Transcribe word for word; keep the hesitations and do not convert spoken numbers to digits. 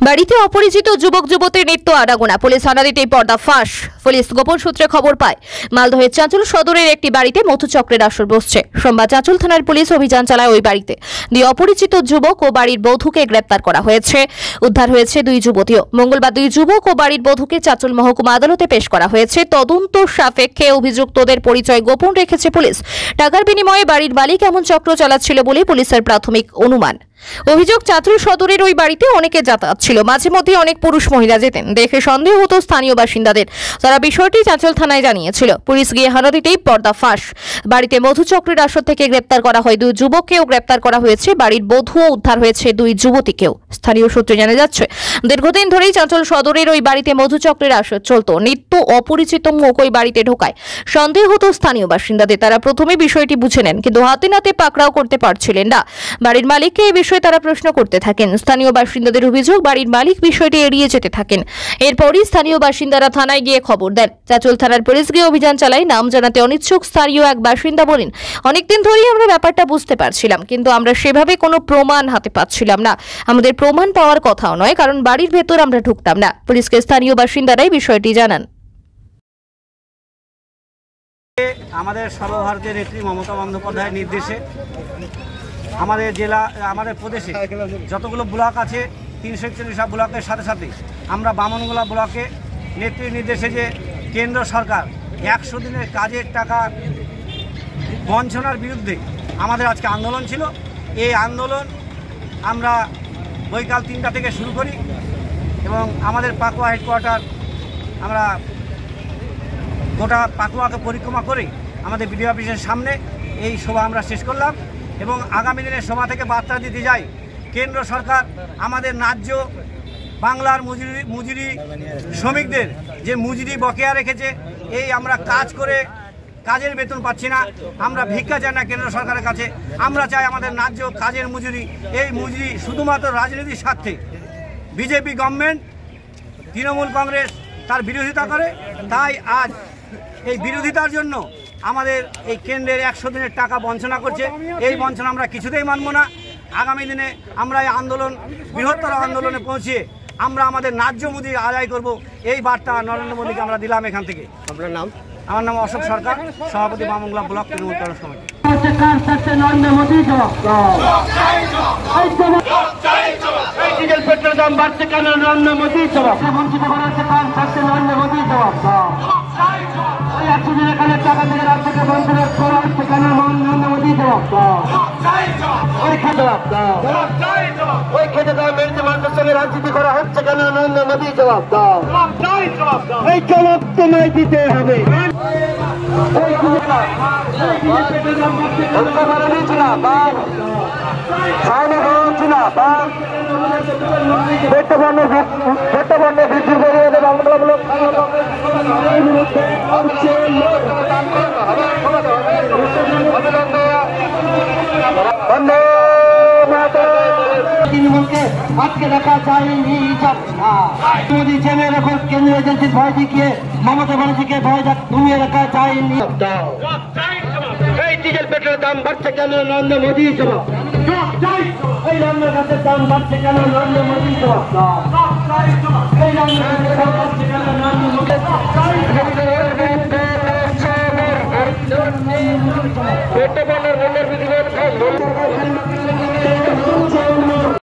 বাড়িতে অপরিচিত যুবক যুবতীর নিত্য আনাগোনা, পুলিশ হানা দিতেই পর্দা ফাঁস। পুলিশ গোপন সূত্রে খবর পায় মালদহের চাঁচল সদরের একটি বাড়িতে মধুচক্রের আসর বসছে। সোমবার চাঁচল থানার পুলিশ অভিযান চালায় ওই বাড়িতে। দুই অপরিচিত যুবক ও বাড়ির বধূকে গ্রেপ্তার করা হয়েছে। উদ্ধার হয়েছে দুই যুবতীও। মঙ্গলবার দুই যুবক ও বাড়ির বধূকে চাঁচল মহকুমা আদালতে পেশ করা হয়েছে। তদন্ত সাপেক্ষে অভিযুক্তদের পরিচয় গোপন রেখেছে পুলিশ। টাকার বিনিময়ে বাড়ির মালিক এমন চক্র চালাচ্ছিল বলে পুলিশের প্রাথমিক অনুমান। অভিযোগ, চাঁচল সদরের ওই বাড়িতে অনেকে যাতায়াত ছিল, মাঝে মধ্যে অনেক পুরুষ মহিলা যেতেন। দেখে সন্দেহ হতো স্থানীয় বাসিন্দাদের। তারা বিষয়টি চাঁচল থানায় জানিয়েছিল। পুলিশ গিয়ে হানা দিতেই পর্দা ফাঁস। বাড়িতে মধুচক্রের আসর থেকে গ্রেপ্তার করা হয় দুই যুবককেও গ্রেপ্তার করা হয়েছে। বাড়ির বধূও উদ্ধার হয়েছে দুই যুবতীকেও। স্থানীয় সূত্রে জানা যাচ্ছে, দীর্ঘদিন ধরেই চাঁচল সদরের ওই বাড়িতে মধুচক্রের আসর চলত। নিত্য অপরিচিত মুখ ওই বাড়িতে ঢোকায় সন্দেহ হতো স্থানীয় বাসিন্দাদের। তারা প্রথমে বিষয়টি বুঝে নেন, কিন্তু হাতে নাতে পাকড়াও করতে পারছিলেন না। বাড়ির মালিককে এই বিষয়ে তারা প্রশ্ন করতে থাকেন। স্থানীয় বাসিন্দাদের অভিযোগ, বাড়ির মালিক বিষয়টি এড়িয়ে যেতে থাকেন। এরপরই স্থানীয় বাসিন্দারা থানায় গিয়ে খবর দেন। চাঁচল থানার পুলিশ গিয়ে অভিযান চালায়। নাম জানাতে অনিচ্ছুক স্থানীয় এক বাসিন্দা বলেন, অনেকদিন ধরেই আমরা ব্যাপারটা বুঝতে পারছিলাম, কিন্তু আমরা সেভাবে কোনো প্রমাণ হাতে পাচ্ছিলাম না। আমাদের প্রমাণ পাওয়ার কথাও নয়, কারণ বাড়ির ভেতর আমরা ঢুকতাম না। পুলিশকে স্থানীয় বাসিন্দারাই বিষয়টি জানান। আমাদের সর্বভারতীয় নেত্রী মমতা বন্দ্যোপাধ্যায়ের নির্দেশে আমাদের জেলা আমাদের প্রদেশে যতগুলো ব্লক আছে তিনশো একচল্লিশটা ব্লকের সাথে সাথে আমরা বামনগোলা ব্লকে নেত্রীর নির্দেশে যে কেন্দ্র সরকার একশো দিনের কাজের টাকা বঞ্চনার বিরুদ্ধে আমাদের আজকে আন্দোলন ছিল। এই আন্দোলন আমরা বৈকাল তিনটা থেকে শুরু করি এবং আমাদের পাকুয়া হেডকোয়ার্টার আমরা গোটা পাকুয়াকে পরিক্রমা করে আমাদের বিডিও অফিসের সামনে এই সভা আমরা শেষ করলাম এবং আগামী দিনের সভা থেকে বার্তা দিতে যাই, কেন্দ্র সরকার আমাদের ন্যায্য বাংলার মজুরি মজুরি শ্রমিকদের যে মজুরি বকেয়া রেখেছে, এই আমরা কাজ করে কাজের বেতন পাচ্ছি না, আমরা ভিক্ষা চাই না কেন্দ্র সরকারের কাছে। আমরা চাই আমাদের ন্যায্য কাজের মজুরি। এই মজুরি শুধুমাত্র রাজনীতির স্বার্থে বিজেপি গভর্নমেন্ট, তৃণমূল কংগ্রেস তার বিরোধিতা করে। তাই আজ এই বিরোধিতার জন্য আমাদের এই কেন্দ্রের একশো দিনের টাকা বঞ্চনা করছে। এই বঞ্চনা আমরা কিছুতেই মানব না। আগামী দিনে আমরা এই আন্দোলন বৃহত্তর আন্দোলনে পৌঁছিয়ে আমরা আমাদের ন্যায্য মজুরি আদায় করব, এই বার্তা নরেন্দ্র মোদীকে আমরা দিলাম এখান থেকে। আপনার নাম? আমার নাম অশোক সরকার, সভাপতি Bamangola block Trinamool Congress committee. Petrol দাম বাড়ছে কেন? নরেন্দ্র মোদী জবাব। বঞ্চিত করা হচ্ছে কার থাকছে? নরেন্দ্র মোদী জবাব। ওই একশো দিনের কাজের টাকা থেকে রাত থেকে বঞ্চিত করা হচ্ছে কেন? নরেন্দ্র মোদী জবাব। ওই খেতে জবাব। ওই খেতে দাও মেরেছে মানুষের সঙ্গে রাজনীতি করা হচ্ছে কেন? নরেন্দ্র মোদী জবাব দাও। এই জবাব তোমায় দিতে হবে। বৃদ্ধি করে তৃণমূলকে আটকে রাখা যায়নি। মোদী জেনে রাখো, কেন্দ্রীয় এজেন্সির ভয় দেখিয়ে মমতা ব্যানার্জিকে ভয় কমিয়ে রাখা যায়নি। এই ডিজেল পেট্রোলের দাম বাড়ছে কেন? নরেন্দ্র মোদী জবাব। এই রান্নার গাছের দাম বাড়ছে কেন? নরেন্দ্র মোদী জবাব। এই রান্নার গাছের দাম বাড়ছে কেন? নরেন্দ্র মোদী পেট্রোল